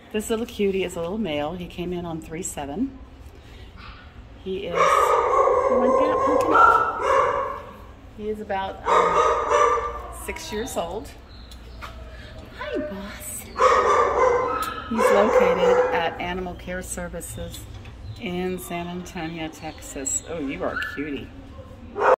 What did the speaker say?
This little cutie is a little male. He came in on 3-7. He is, you want that, Pumpkin? He is about 6 years old. Hi, boss. He's located at Animal Care Services in San Antonio, Texas. Oh, you are a cutie.